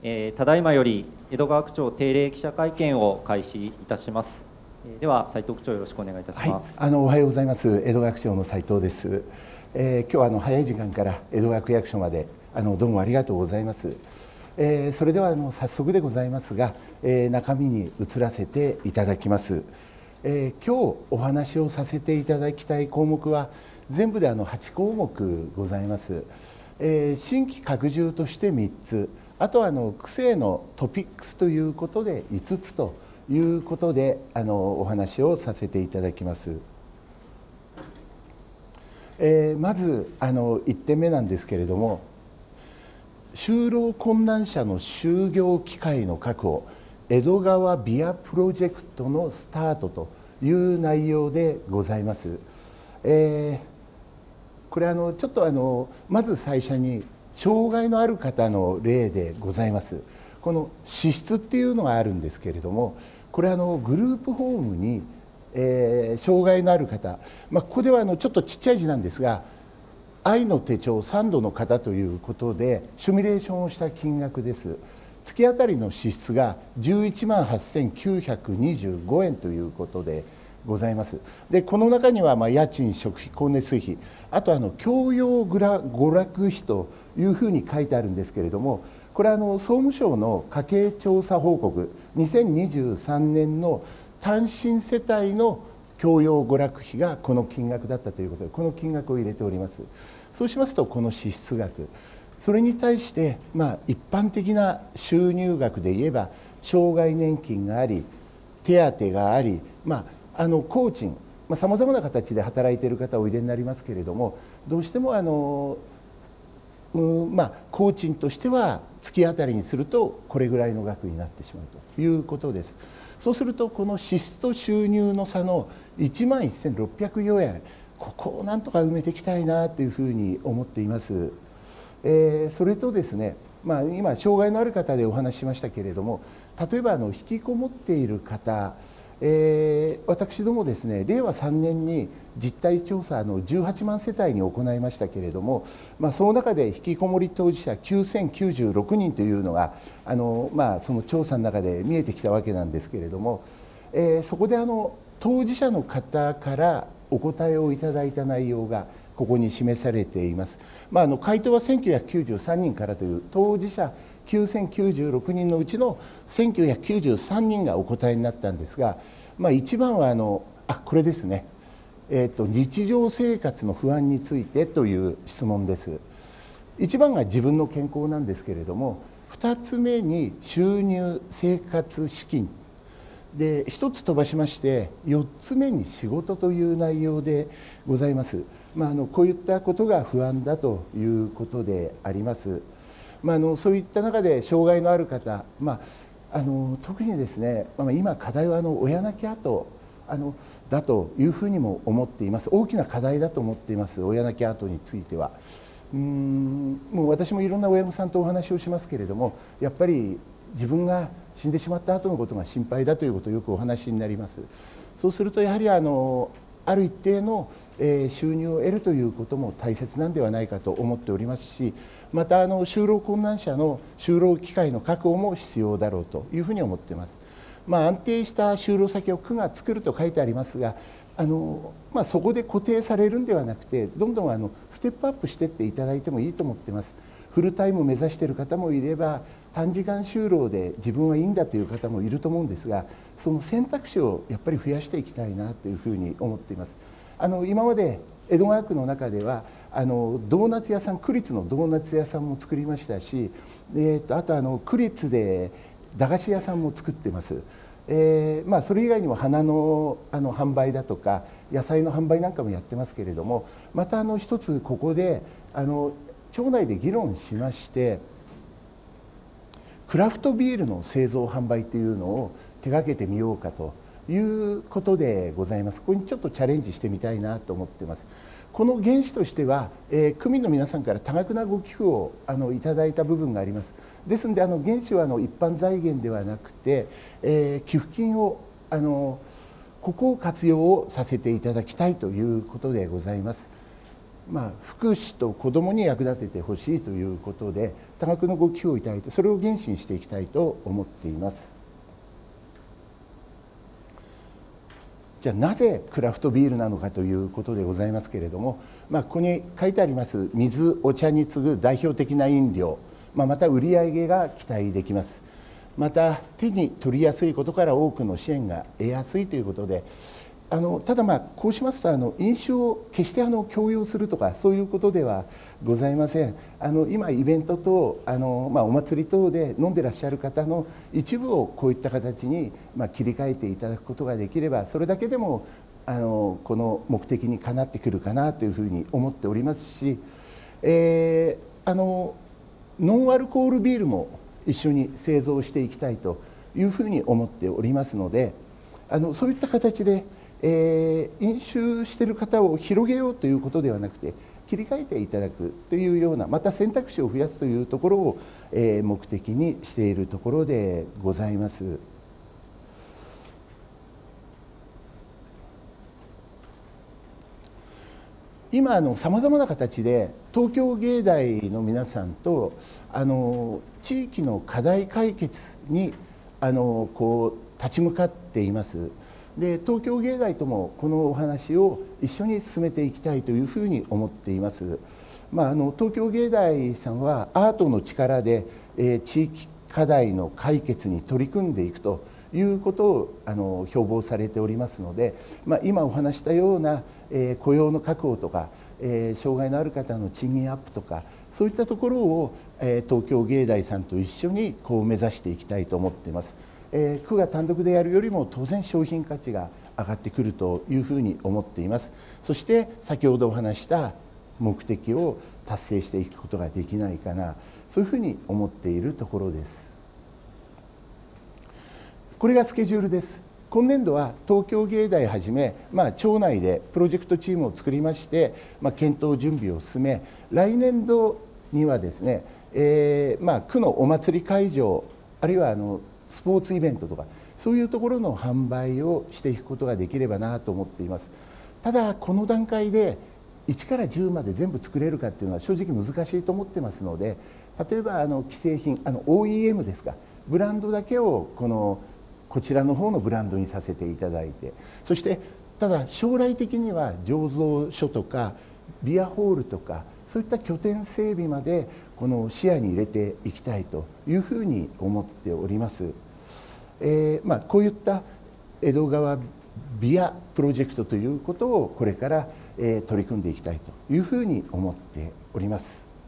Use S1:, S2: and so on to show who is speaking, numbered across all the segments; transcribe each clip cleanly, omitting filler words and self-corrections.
S1: ただいまより江戸川区長定例記者会見を開始いたします。では斉藤区長、よろしくお願いいたします。
S2: はい、おはようございます。江戸川区長の斉藤です。今日は早い時間から江戸川区役所までどうもありがとうございます。それでは早速でございますが、中身に移らせていただきます。今日お話をさせていただきたい項目は全部で8項目ございます。新規拡充として3つ、あとは区政のトピックスということで5つということでお話をさせていただきます。まず1点目なんですけれども、就労困難者の就業機会の確保、江戸川ビアプロジェクトのスタートという内容でございます。これちょっとまず最初に障害のある方の例でございます。この支出っていうのがあるんですけれども、これグループホームに、障害のある方、ここではちょっとちっちゃい字なんですが、愛の手帳3度の方ということでシミュレーションをした金額です。月当たりの支出が11万8925円ということでございます。でこの中には家賃、食費、光熱費、あと教養娯楽費というふうに書いてあるんですけれども、これは総務省の家計調査報告2023年の単身世帯の教養娯楽費がこの金額だったということで、この金額を入れております。そうしますと、この支出額、それに対して一般的な収入額で言えば障害年金があり、手当があり、工賃、さまざまな形で働いている方おいでになりますけれども、どうしても工賃としては月当たりにするとこれぐらいの額になってしまうということです。そうするとこの支出と収入の差の1万1604円、ここをなんとか埋めていきたいなというふうに思っています。それとですね、今障害のある方でお話ししましたけれども、例えば引きこもっている方、私どもですね、令和3年に実態調査18万世帯に行いましたけれども、その中で引きこもり当事者9096人というのがその調査の中で見えてきたわけなんですけれども、そこで当事者の方からお答えをいただいた内容がここに示されています。回答は1993人からという当事者9096人のうちの1993人がお答えになったんですが、一番はこれですね、日常生活の不安についてという質問です。一番が自分の健康なんですけれども、2つ目に収入生活資金で、1つ飛ばしまして4つ目に仕事という内容でございます。こういったことが不安だということであります。そういった中で障害のある方、特にですね、今課題は親亡き後だというふうにも思っています。大きな課題だと思っています、親亡き後については。もう私もいろんな親御さんとお話をしますけれども、やっぱり自分が死んでしまった後のことが心配だということをよくお話になります。そうするとやはりある一定の収入を得るということも大切なんではないかと思っておりますし、また就労困難者の就労機会の確保も必要だろうというふうに思っています。安定した就労先を区が作ると書いてありますが、そこで固定されるんではなくて、どんどんステップアップしていっていただいてもいいと思っています。フルタイムを目指している方もいれば、短時間就労で自分はいいんだという方もいると思うんですが、その選択肢をやっぱり増やしていきたいなというふうに思っています。今まで江戸川区の中ではドーナツ屋さん、区立のドーナツ屋さんも作りましたし、あと区立で駄菓子屋さんも作ってます。それ以外にも花の販売だとか野菜の販売なんかもやってますけれども、また一つここで町内で議論しまして、クラフトビールの製造販売というのを手がけてみようかということでございます。ここにちょっとチャレンジしてみたいなと思っています。この原資としては、区民の皆さんから多額なご寄付をいただいた部分があります。ですので原資は一般財源ではなくて、寄付金をここを活用をさせていただきたいということでございます。 福祉と子どもに役立ててほしいということで多額のご寄付をいただいて、それを原資にしていきたいと思っています。じゃあなぜクラフトビールなのかということでございますけれども、ここに書いてあります水、お茶に次ぐ代表的な飲料、また売り上げが期待できます。また手に取りやすいことから多くの支援が得やすいということで、ただこうしますと飲酒を決して強要するとかそういうことではございません。今イベント等お祭り等で飲んでらっしゃる方の一部をこういった形に切り替えていただくことができれば、それだけでもこの目的にかなってくるかなというふうに思っておりますし、ノンアルコールビールも一緒に製造していきたいというふうに思っておりますので、そういった形で飲酒している方を広げようということではなくて、切り替えていただくというような、また選択肢を増やすというところを目的にしているところでございます。今さまざまな形で東京芸大の皆さんと地域の課題解決に立ち向かっています。で東京芸大ともこのお話を一緒に進めていきたいというふうに思っています。東京芸大さんはアートの力で、地域課題の解決に取り組んでいくということを標榜されておりますので、今お話したような、雇用の確保とか、障害のある方の賃金アップとか、そういったところを、東京芸大さんと一緒に目指していきたいと思っています。区が単独でやるよりも当然商品価値が上がってくるというふうに思っています。そして先ほどお話した目的を達成していくことができないかな、そういうふうに思っているところです。これがスケジュールです。今年度は東京芸大はじめ、町内でプロジェクトチームを作りまして、検討準備を進め、来年度にはですね、区のお祭り会場、あるいはスポーツイベントとかそういうところの販売をしていくことができればなと思っています。ただこの段階で1から10まで全部作れるかっていうのは正直難しいと思ってますので、例えば既製品OEM ですか、ブランドだけをこちらの方のブランドにさせていただいて、そしてただ将来的には醸造所とかビアホールとかそういった拠点整備まで視野に入れていきたいというふうに思っております。こういった江戸川ビアプロジェクトということをこれから取り組んでいきたいというふうに思っております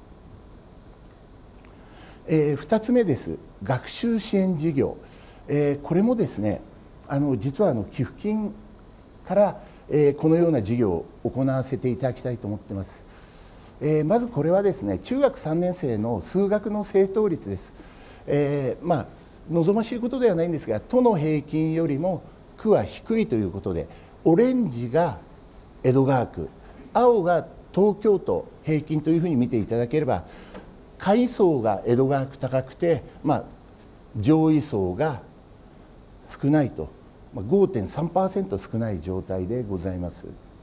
S2: 。2つ目です。学習支援事業。これもですね、実は寄付金からこのような事業を行わせていただきたいと思っています。まずこれはですね、中学3年生の数学の正答率です。望ましいことではないんですが、都の平均よりも区は低いということで、オレンジが江戸川区、青が東京都平均というふうに見ていただければ、下位層が江戸川区高くて、上位層が少ないと、5.3% 少ない状態でございます。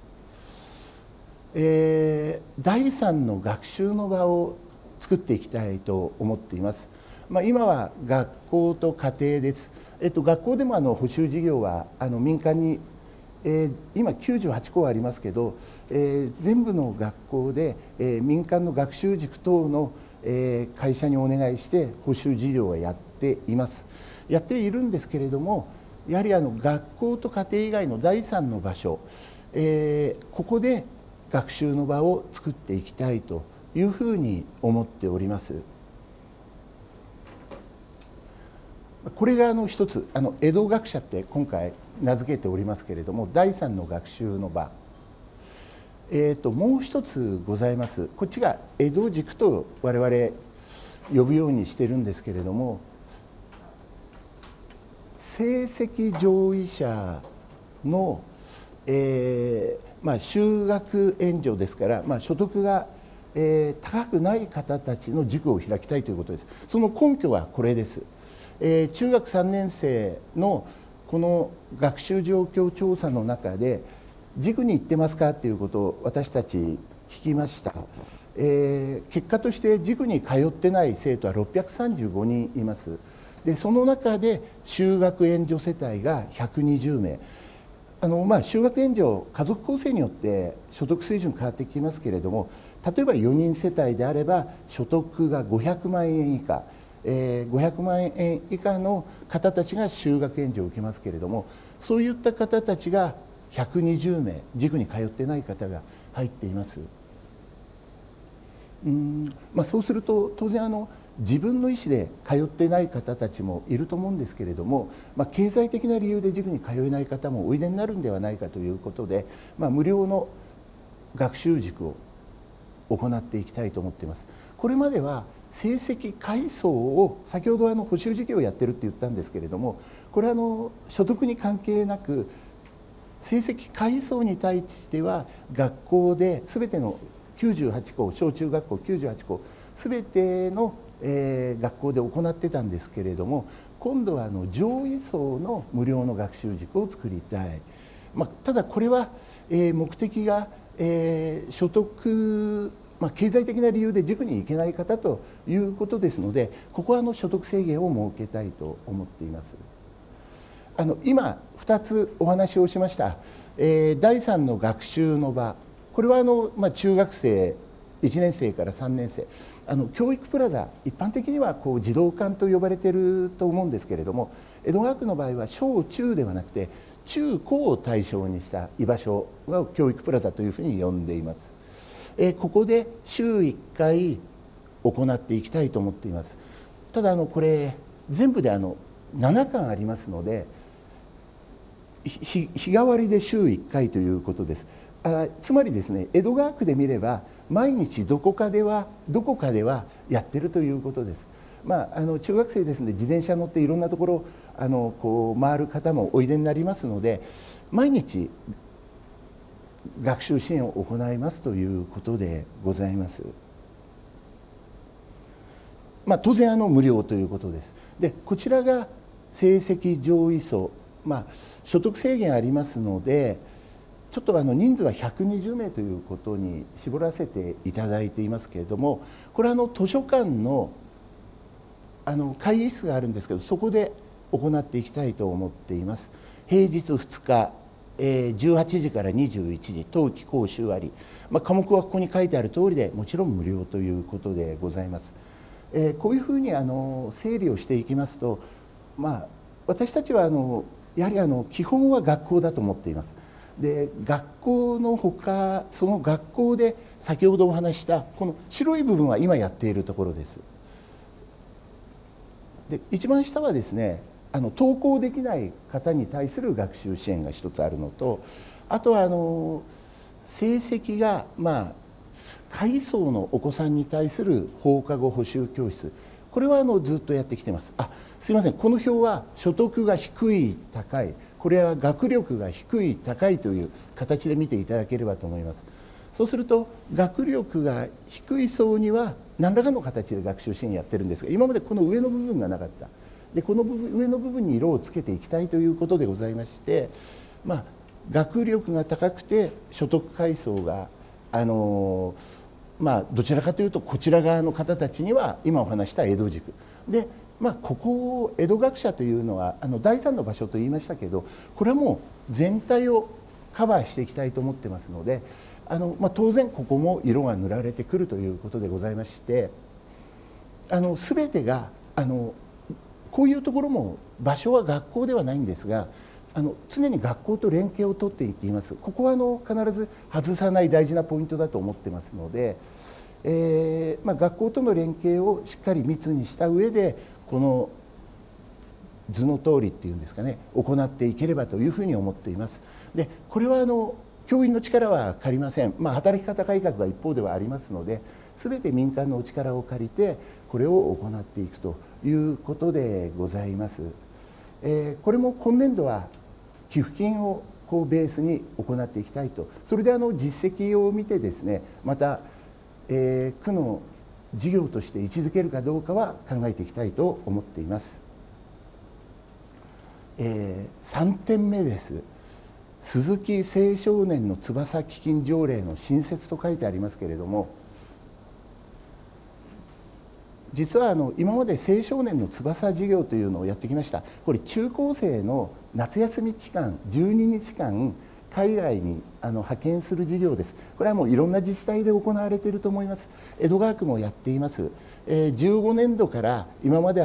S2: 第三の学習の場を作っていきたいと思っています。今は学校と家庭です。学校でも補習事業は民間に、今98校ありますけど、全部の学校で、民間の学習塾等の、会社にお願いして補習事業はやっています。やっているんですけれども、やはり学校と家庭以外の第三の場所、ここで学習の場を作っていきたいというふうに思っております。これが一つ江戸学舎って今回名付けておりますけれども、第三の学習の場、もう一つございます。こっちが江戸塾と我々呼ぶようにしてるんですけれども、成績上位者の、就学援助ですから、所得が、高くない方たちの塾を開きたいということです。その根拠はこれです。中学3年生のこの学習状況調査の中で、塾に行ってますかということを私たち聞きました。結果として塾に通ってない生徒は635人います。でその中で就学援助世帯が120名。就学援助、家族構成によって所得水準変わってきますけれども、例えば4人世帯であれば所得が500万円以下、500万円以下の方たちが就学援助を受けますけれども、そういった方たちが120名、塾に通ってない方が入っています。そうすると当然自分の意思で通ってない方たちもいると思うんですけれども、経済的な理由で塾に通えない方もおいでになるんではないかということで、無料の学習塾を行っていきたいと思っています。これまでは成績階層を、先ほど補習事業をやってるって言ったんですけれども、これは所得に関係なく成績階層に対しては学校で全ての98校、小中学校98校全ての学校で行ってたんですけれども、今度は上位層の無料の学習塾を作りたい。ただこれは目的が所得、経済的な理由で塾に行けない方ということですので、ここは所得制限を設けたいと思っています。今2つお話をしました、第3の学習の場、これは中学生1年生から3年生、教育プラザ、一般的には児童館と呼ばれていると思うんですけれども、江戸川区の場合は小中ではなくて中高を対象にした居場所を教育プラザというふうに呼んでいます。ここで週1回行っていきたいと思っています。ただこれ全部で7巻ありますので、日替わりで週1回ということです。つまりですね、江戸川区で見れば毎日どこかではやってるということです。中学生ですので自転車乗っていろんなところ回る方もおいでになりますので、毎日学習支援を行いますということでございます。当然無料ということです。でこちらが成績上位層、所得制限ありますので、ちょっと人数は120名ということに絞らせていただいていますけれども、これは図書館の会議室があるんですけど、そこで行っていきたいと思っています。平日2日、18時から21時、冬季講習あり、科目はここに書いてある通りでもちろん無料ということでございます。こういうふうに整理をしていきますと、私たちはやはり基本は学校だと思っています。で学校のほか、その学校で先ほどお話したこの白い部分は今やっているところです。で一番下はですね、登校できない方に対する学習支援が一つあるのと、あとは成績が下位層のお子さんに対する放課後補習教室、これはずっとやってきてます。すいません、この表は所得が低い高い、これは学力が低い高いという形で見ていただければと思います。そうすると学力が低い層には何らかの形で学習支援やってるんですが、今までこの上の部分がなかった。でこの上の部分に色をつけていきたいということでございまして、学力が高くて所得階層がどちらかというとこちら側の方たちには今お話した江戸塾で、ここを江戸学舎というのは第3の場所と言いましたけど、これはもう全体をカバーしていきたいと思ってますので、当然ここも色が塗られてくるということでございまして、全てがこういうところも場所は学校ではないんですが、常に学校と連携を取っていきます。ここは必ず外さない大事なポイントだと思ってますので、学校との連携をしっかり密にした上でこの図の通りっていうんですかね、行っていければというふうに思っています。でこれは教員の力は借りません。働き方改革が一方ではありますので、全て民間のお力を借りてこれを行っていくということでございます。これも今年度は寄付金をベースに行っていきたいと、それで実績を見てですね、また、区の事業として位置づけるかどうかは考えていきたいと思っています。3点目です。 鈴木青少年の翼基金条例の新設と書いてありますけれども、実は今まで青少年の翼事業というのをやってきました。これ中高生の夏休み期間12日間海外に派遣する事業です。これはもういろんな自治体で行われていると思います。江戸川区もやっています。15年度から今まで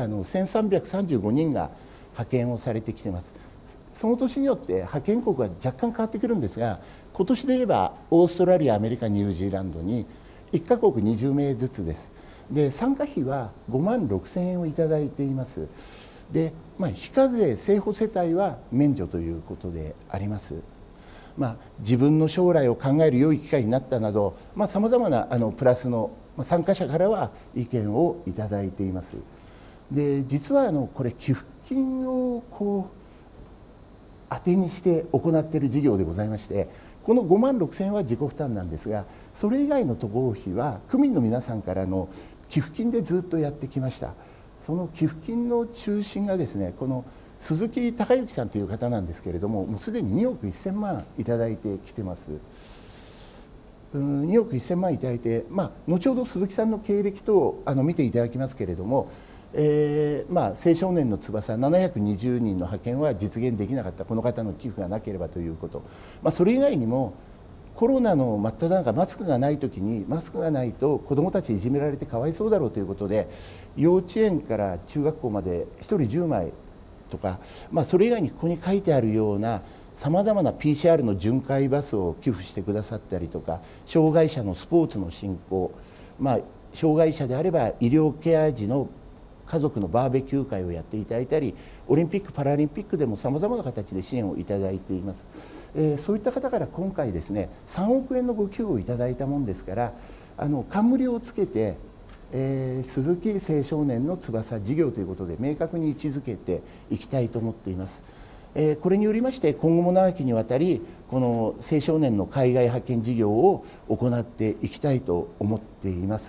S2: 1335人が派遣をされてきています。その年によって派遣国は若干変わってくるんですが、今年で言えばオーストラリア、アメリカ、ニュージーランドに1カ国20名ずつです。で参加費は5万6000円をいただいています。で、非課税正保世帯は免除ということであります。自分の将来を考える良い機会になったなどさまざまなプラスの参加者からは意見をいただいています。で実はこれ寄付金を当てにして行っている事業でございまして、この5万6000円は自己負担なんですが、それ以外の渡航費は区民の皆さんからの寄付金でずっとやってきました。その寄付金の中心がですね、この鈴木孝之さんという方なんですけれども、もうすでに2億1000万いただいてきてます。2億1000万いただいて、後ほど鈴木さんの経歴等見ていただきますけれども、青少年の翼720人の派遣は実現できなかった、この方の寄付がなければということ、それ以外にもコロナの真っ只中、マスクがないときに、マスクがないと子どもたちいじめられてかわいそうだろうということで、幼稚園から中学校まで1人10枚とか、それ以外にここに書いてあるようなさまざまな PCR の巡回バスを寄付してくださったりとか、障害者のスポーツの振興、障害者であれば医療ケア児の家族のバーベキュー会をやっていただいたり、オリンピック・パラリンピックでもさまざまな形で支援をいただいています。そういった方から今回ですね、3億円のご寄付をいただいたもんですから、冠をつけて、鈴木青少年の翼事業ということで明確に位置づけていきたいと思っています。これによりまして今後も長きにわたりこの青少年の海外派遣事業を行っていきたいと思っています。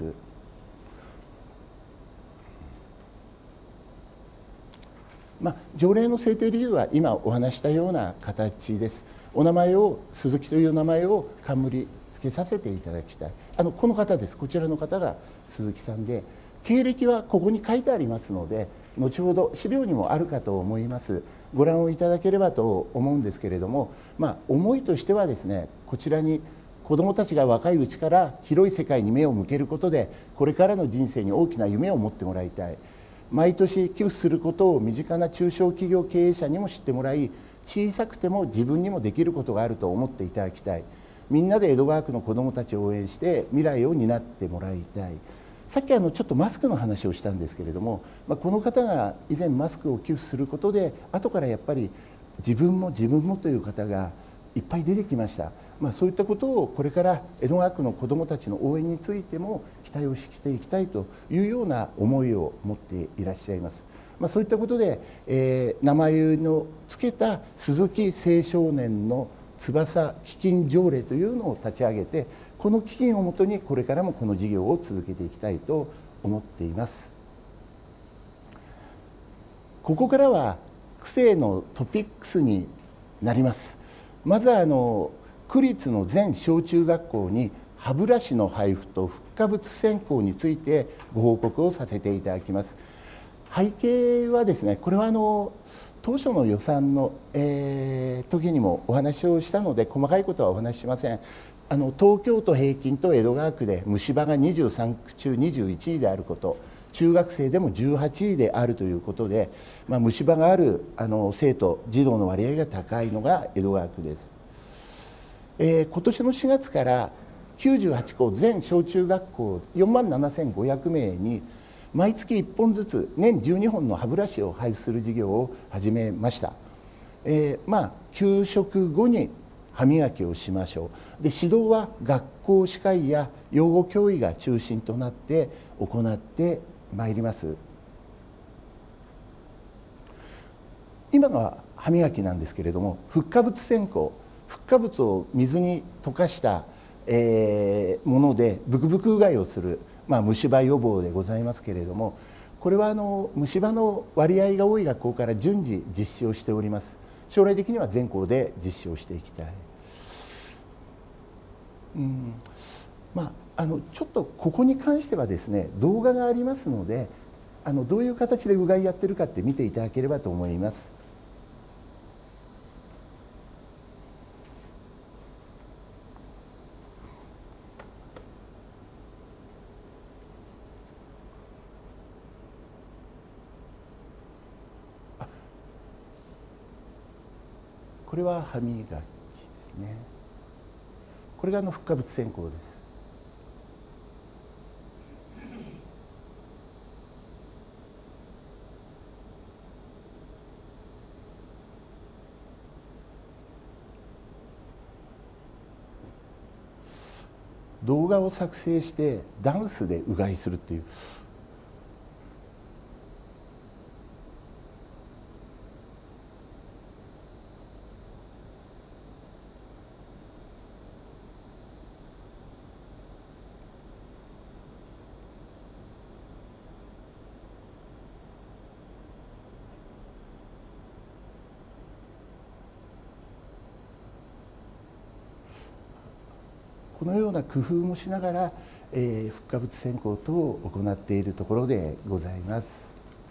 S2: 条例の制定理由は今お話したような形です。お名前を鈴木という名前を冠つけさせていただきたい。この方です。こちらの方が鈴木さんで、経歴はここに書いてありますので、後ほど資料にもあるかと思います。ご覧をいただければと思うんですけれども、思いとしてはですね、こちらに子どもたちが若いうちから広い世界に目を向けることで、これからの人生に大きな夢を持ってもらいたい。毎年寄付することを身近な中小企業経営者にも知ってもらい、小さくても自分にもできることがあると思っていただきたい。みんなで江戸川区の子どもたちを応援して未来を担ってもらいたい。さっきちょっとマスクの話をしたんですけれども、この方が以前マスクを寄付することで、後からやっぱり自分もという方がいっぱい出てきました。そういったことをこれから江戸川区の子どもたちの応援についても期待をしていきたいというような思いを持っていらっしゃいます。そういったことで、名前の付けた鈴木青少年の翼基金条例というのを立ち上げて、この基金をもとにこれからもこの事業を続けていきたいと思っています。ここからは区政のトピックスになります。まず区立の全小中学校に歯ブラシの配布と復化物選考についてご報告をさせていただきます。背景はですね、これは当初の予算の、時にもお話をしたので細かいことはお話ししません。東京都平均と江戸川区で虫歯が23区中21位であること、中学生でも18位であるということで、虫歯がある生徒児童の割合が高いのが江戸川区です。今年の4月から98校全小中学校4万7500名に毎月1本ずつ年12本の歯ブラシを配布する事業を始めました。給食後に歯磨きをしましょう。で指導は学校歯科医や養護教諭が中心となって行ってまいります。今が歯磨きなんですけれども、復化物選考、復化物を水に溶かした、ものでブクブクうがいをする、虫歯予防でございますけれども、これは虫歯の割合が多い学校から順次実施をしております。 将来的には全校で実施をしていきたい。ちょっとここに関してはですね、動画がありますので、どういう形でうがいやってるかって見ていただければと思います。これは歯磨きですね。これが不可物線香です。動画を作成してダンスでうがいするっていう。このような工夫もしながら、復化物選考等を行っているところでございます。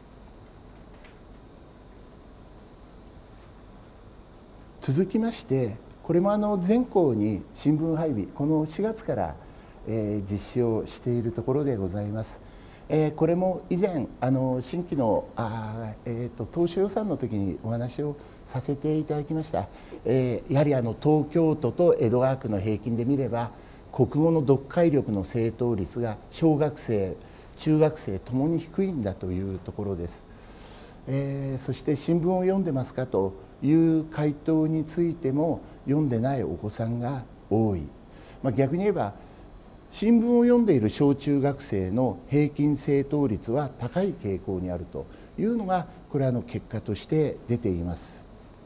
S2: 続きまして、これも全校に新聞配備、この4月から、実施をしているところでございます。これも以前新規の当初予算の時にお話をさせていただきました。やはり東京都と江戸川区の平均で見れば国語の読解力の正答率が小学生中学生ともに低いんだというところです。そして新聞を読んでますかという回答についても読んでないお子さんが多い。逆に言えば新聞を読んでいる小中学生の平均正答率は高い傾向にあるというのがこれは結果として出ています。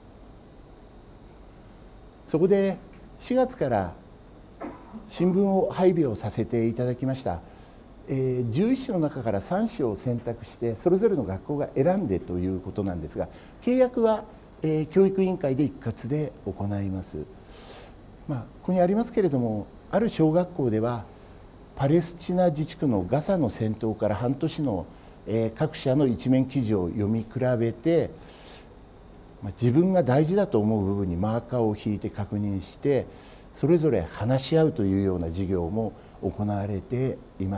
S2: そこで4月から新聞を配備をさせていただきました。11種の中から3種を選択してそれぞれの学校が選んでということなんですが、契約は教育委員会で一括で行います。ここにありますけれども、ある小学校ではパレスチナ自治区のガザの戦闘から半年の各社の一面記事を読み比べて、自分が大事だと思う部分にマーカーを引いて確認してそれぞれ話し合うというような授業も行われています。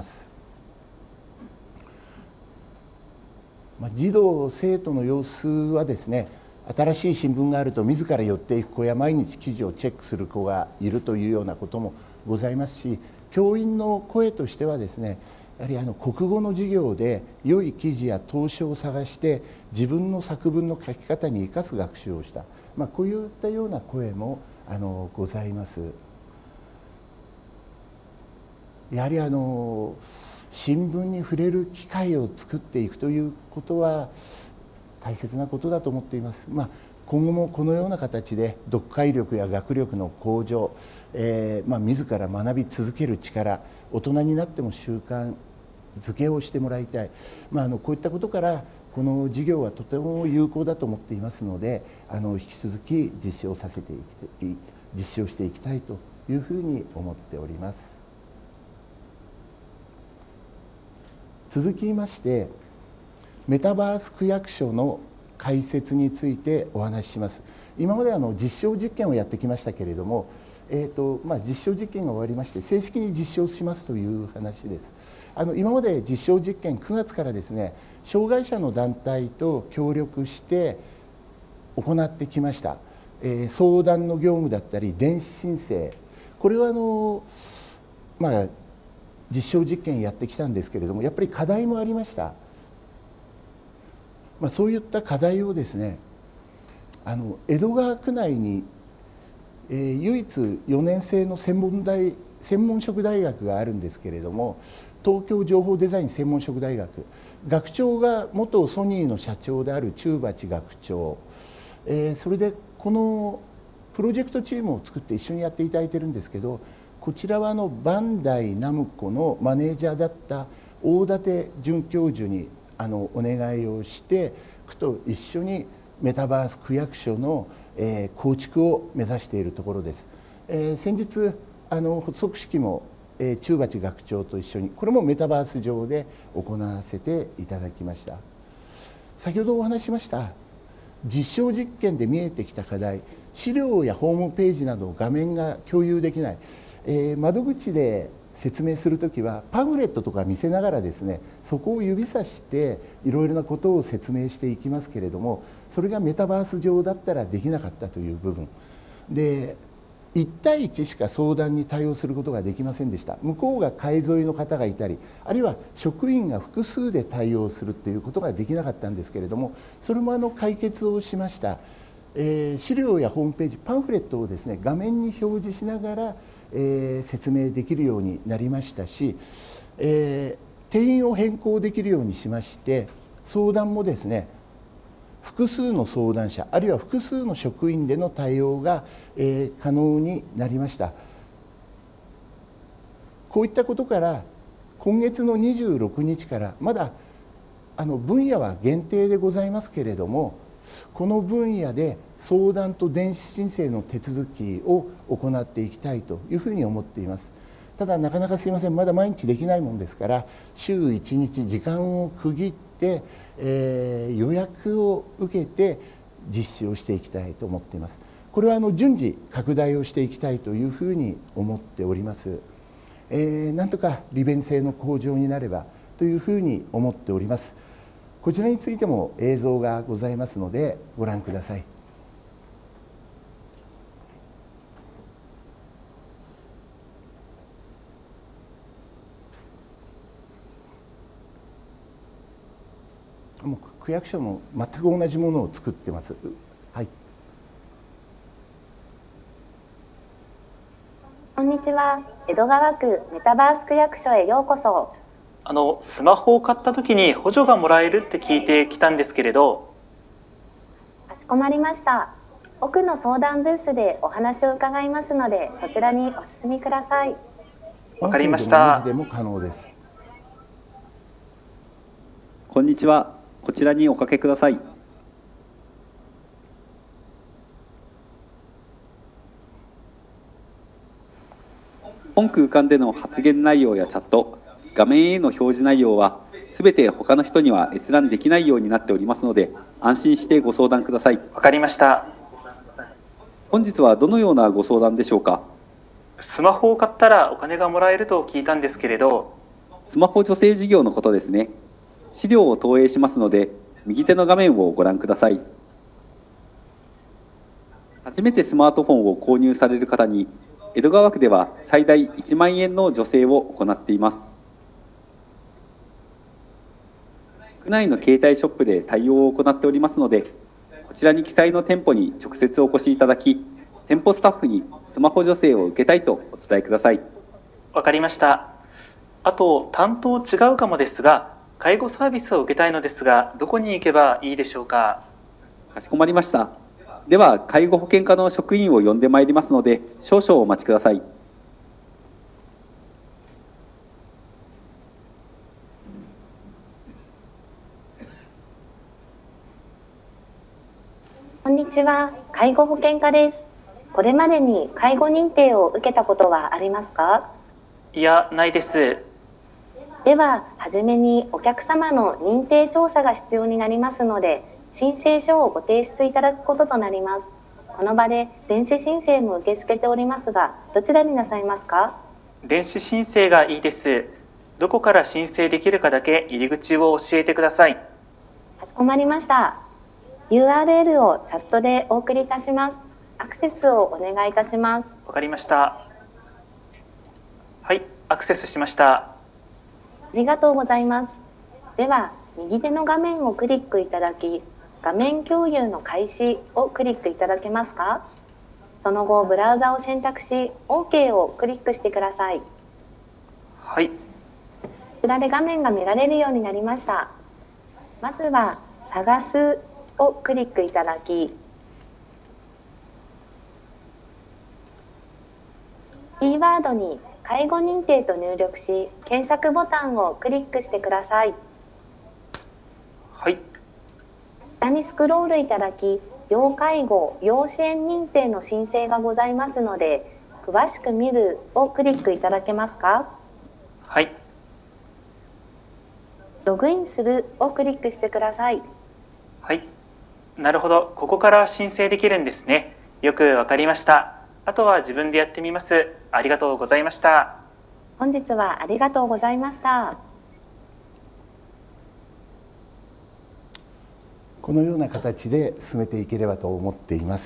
S2: 児童生徒の様子はですね、新しい新聞があると自ら寄っていく子や毎日記事をチェックする子がいるというようなこともございますし、教員の声としてはですね、やはり国語の授業で良い記事や答書を探して自分の作文の書き方に生かす学習をした、こういったような声もございます。やはり新聞に触れる機会を作っていくということは大切なことだと思っています。今後もこのような形で読解力や学力の向上、自ら学び続ける力、大人になっても習慣づけをしてもらいたい、こういったことからこの授業はとても有効だと思っていますので、引き続き実施をしていきたいというふうに思っております。続きましてメタバース区役所の開設についてお話しします。今まで実証実験をやってきましたけれども、実証実験が終わりまして正式に実証しますという話です。今まで実証実験9月からですね、障害者の団体と協力して行ってきました。相談の業務だったり電子申請、これは実証実験やってきたんですけれども、やっぱり課題もありました。そういった課題をですね、江戸川区内に、唯一4年生の専門職大学があるんですけれども、東京情報デザイン専門職大学、学長が元ソニーの社長である中鉢学長、それでこのプロジェクトチームを作って一緒にやっていただいてるんですけど、こちらはバンダイナムコのマネージャーだった大館准教授にお願いをして区と一緒にメタバース区役所の構築を目指しているところです。先日発足式も中鉢学長と一緒にこれもメタバース上で行わせていただきました。先ほどお話ししました実証実験で見えてきた課題、資料やホームページなど画面が共有できない、窓口で説明するときはパンフレットとか見せながらですね、そこを指さしていろいろなことを説明していきますけれども、それがメタバース上だったらできなかったという部分で、1対1しか相談に対応することができませんでした。向こうが海沿いの方がいたり、あるいは職員が複数で対応するということができなかったんですけれども、それも解決をしました。資料やホームページ、パンフレットをですね画面に表示しながら、説明できるようになりましたし、定員を変更できるようにしまして、相談もですね複数の相談者あるいは複数の職員での対応が、可能になりました。こういったことから今月の26日からまだ分野は限定でございますけれども、この分野で相談と電子申請の手続きを行っていきたいというふうに思っています。ただなかなかすいません、まだ毎日できないものですから、週1日時間を区切って、予約を受けて実施をしていきたいと思っています。これは順次拡大をしていきたいというふうに思っております。なんとか利便性の向上になればというふうに思っております。こちらについても映像がございますのでご覧ください。もう区役所も全く同じものを作ってます。はい。
S3: こんにちは。江戸川区メタバース区役所へようこそ。
S4: スマホを買った時に補助がもらえるって聞いてきたんですけれど。
S3: かしこまりました。奥の相談ブースでお話を伺いますので、そちらにお進みください。
S4: わかりました。
S2: 文字でも可能です。
S5: こんにちは。こちらにおかけください。本空間での発言内容やチャット、画面への表示内容はすべて他の人には閲覧できないようになっておりますので、安心してご相談ください。
S4: わかりました。
S5: 本日はどのようなご相談でしょうか。
S4: スマホを買ったらお金がもらえると聞いたんですけれど。
S5: スマホ助成事業のことですね。資料を投影しますので、右手の画面をご覧ください。初めてスマートフォンを購入される方に、江戸川区では最大1万円の助成を行っています。区内の携帯ショップで対応を行っておりますので、こちらに記載の店舗に直接お越しいただき、店舗スタッフにスマホ助成を受けたいとお伝えください。
S4: わかりました。あと、担当違うかもですが、介護サービスを受けたいのですが、どこに行けばいいでしょうか。
S5: かしこまりました。では、介護保険課の職員を呼んでまいりますので、少々お待ちください。
S3: こんにちは。介護保険課です。これまでに介護認定を受けたことはありますか？
S4: いや、ないです。
S3: では、はじめにお客様の認定調査が必要になりますので、申請書をご提出いただくこととなります。この場で電子申請も受け付けておりますが、どちらになさいますか？
S4: 電子申請がいいです。どこから申請できるかだけ入り口を教えてください。
S3: かしこまりました。URL をチャットでお送りいたします。アクセスをお願いいたします。
S4: わかりました。はい、アクセスしました。
S3: ありがとうございます。では、右手の画面をクリックいただき、画面共有の開始をクリックいただけますか？その後、ブラウザを選択し、OK をクリックしてください。
S4: はい。
S3: こちらで画面が見られるようになりました。まずは、探すをクリックいただき、キーワードに介護認定と入力し、検索ボタンをクリックしてください。
S4: はい。
S3: 下にスクロールいただき、 要介護・要支援認定の申請がございますので、詳しく見るをクリックいただけますか。
S4: はい。
S3: ログインするをクリックしてください。
S4: はい。なるほど。ここから申請できるんですね。よくわかりました。あとは自分でやってみます。ありがとうございました。
S3: 本日はありがとうございました。
S2: このような形で進めていければと思っています。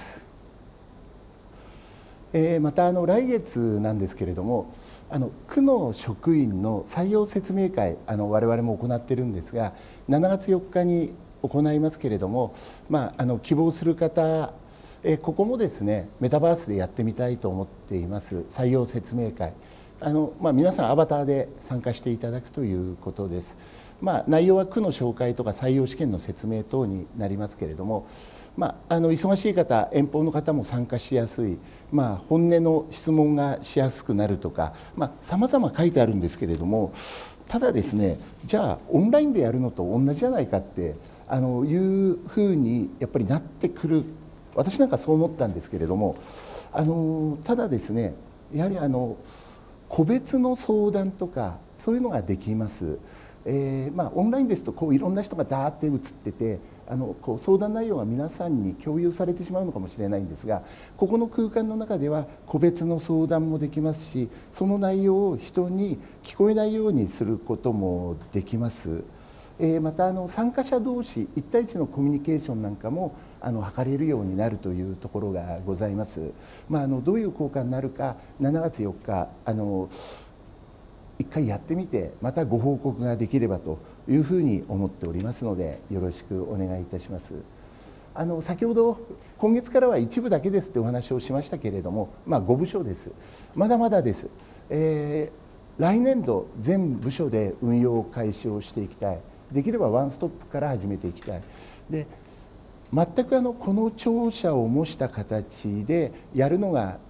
S2: また来月なんですけれども、区の職員の採用説明会我々も行っているんですが、7月4日に行いますけれども、希望する方、ここもですねメタバースでやってみたいと思っています採用説明会、皆さんアバターで参加していただくということです。内容は区の紹介とか採用試験の説明等になりますけれども、忙しい方、遠方の方も参加しやすい、本音の質問がしやすくなるとか、さまざま書いてあるんですけれども、ただですね、じゃあオンラインでやるのと同じじゃないかっていうふうにやっぱりなってくる、私なんかそう思ったんですけれども、ただですね、やはり個別の相談とかそういうのができます。オンラインですといろんな人がダーって映ってて相談内容が皆さんに共有されてしまうのかもしれないんですが、ここの空間の中では個別の相談もできますし、その内容を人に聞こえないようにすることもできます。また参加者同士1対1のコミュニケーションなんかも図れるようになるというところがございます。どういう効果になるか7月4日一回やってみて、またご報告ができればというふうに思っておりますので、よろしくお願いいたします。先ほど今月からは一部だけですってお話をしましたけれども、5部署です。まだまだです。来年度全部署で運用開始をしていきたい。できればワンストップから始めていきたい。で、全くこの庁舎を模した形でやるのが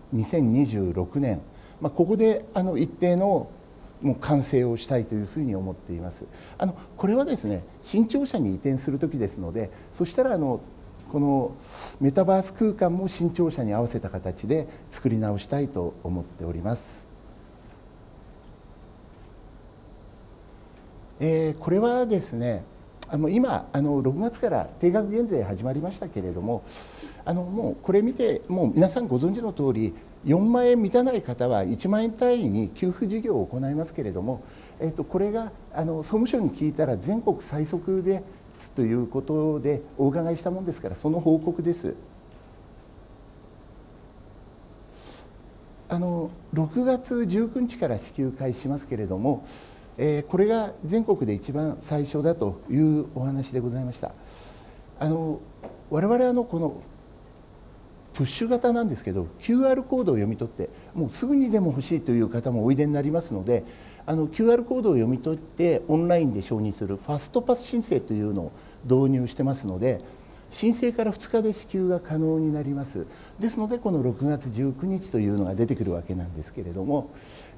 S2: 2026年、ここで一定のもう完成をしたいというふうに思っています。これはですね、新庁舎に移転する時ですので、そしたらこのメタバース空間も新庁舎に合わせた形で作り直したいと思っております。これはですね、今6月から定額減税始まりましたけれども、もうこれ見てもう皆さんご存知の通り、4万円満たない方は1万円単位に給付事業を行いますけれども、これが総務省に聞いたら全国最速ですということでお伺いしたものですから、その報告です。6月19日から支給開始しますけれども、これが全国で一番最初だというお話でございました。我々このプッシュ型なんですけど、 QR コードを読み取ってもうすぐにでも欲しいという方もおいでになりますので、QR コードを読み取ってオンラインで承認するファストパス申請というのを導入してますので、申請から2日で支給が可能になります。ですのでこの6月19日というのが出てくるわけなんですけれども、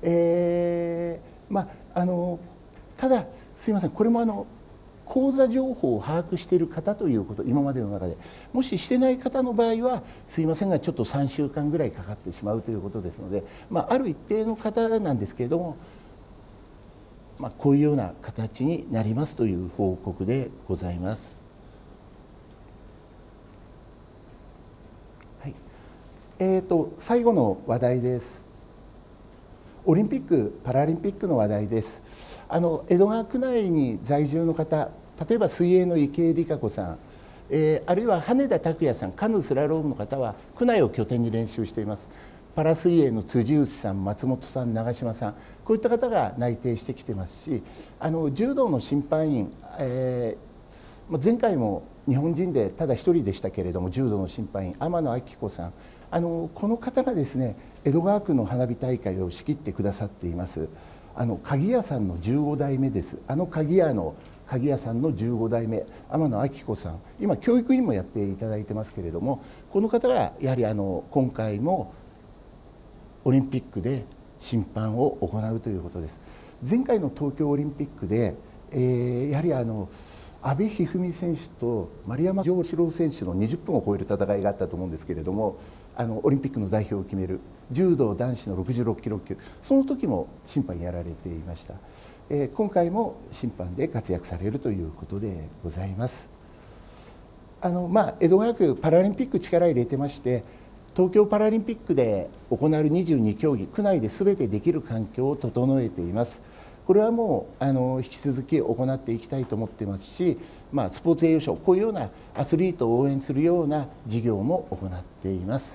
S2: ただすいません、これも口座情報を把握している方ということ、今までの中でもししてない方の場合はすいませんがちょっと3週間ぐらいかかってしまうということですので、ある一定の方なんですけれども、こういうような形になりますという報告でございます。はい、最後の話題です。オリンピック・パラリンピックの話題です。江戸川区内に在住の方、例えば水泳の池江璃花子さん、あるいは羽田拓也さん、カヌースラロームの方は区内を拠点に練習しています。パラ水泳の辻内さん、松本さん、長嶋さん、こういった方が内定してきてますし、柔道の審判員、前回も日本人でただ一人でしたけれども、柔道の審判員天野昭子さん、この方がですね、江戸川区の花火大会を仕切ってくださっています。鍵屋さんの15代目です。鍵屋さんの15代目、天野昭子さん、今教育委員もやっていただいてますけれども、この方がやはり今回もオリンピックで審判を行うということです。前回の東京オリンピックで、やはり阿部一二三選手と丸山城志郎選手の20分を超える戦いがあったと思うんですけれども、オリンピックの代表を決める柔道男子の66キロ級、その時も審判やられていました。今回も審判で活躍されるということでございます。江戸川区パラリンピック力入れてまして、東京パラリンピックで行われる22競技、区内で全てできる環境を整えています。これはもう引き続き行っていきたいと思っていますし、スポーツ栄養賞、こういうようなアスリートを応援するような事業も行っています。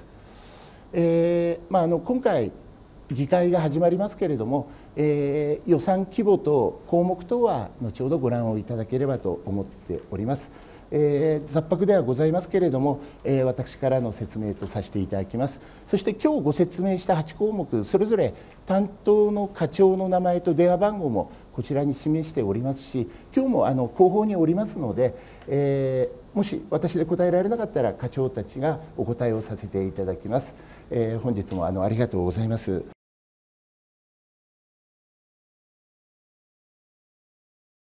S2: 今回議会が始まりますけれども、予算規模と項目等は後ほどご覧をいただければと思っております。雑白ではございますけれども、私からの説明とさせていただきます。そして今日ご説明した8項目、それぞれ担当の課長の名前と電話番号もこちらに示しておりますし、今日も後方におりますので、もし私で答えられなかったら課長たちがお答えをさせていただきます。本日もありがとうございます。